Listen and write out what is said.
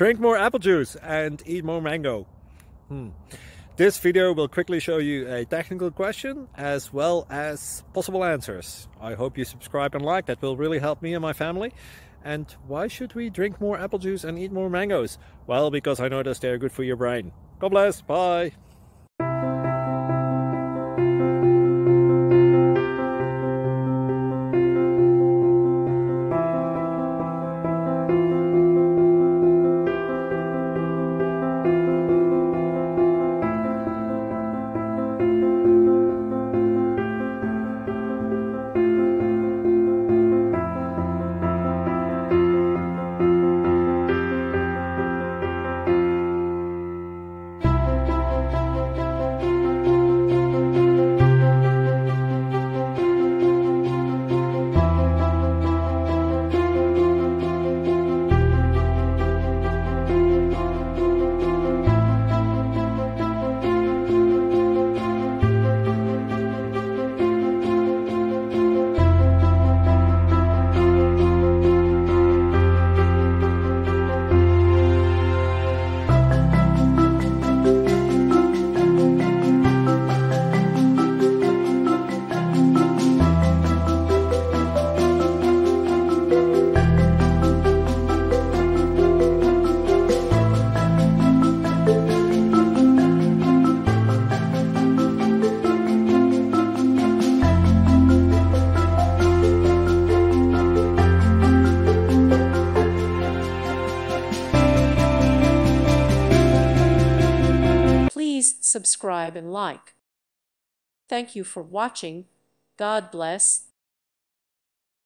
Drink more apple juice and eat more mango. This video will quickly show you a technical question as well as possible answers. I hope you subscribe and like, that will really help me and my family. And why should we drink more apple juice and eat more mangoes? Well, because I noticed they're good for your brain. God bless, bye! Please subscribe and like. Thank you for watching. God bless.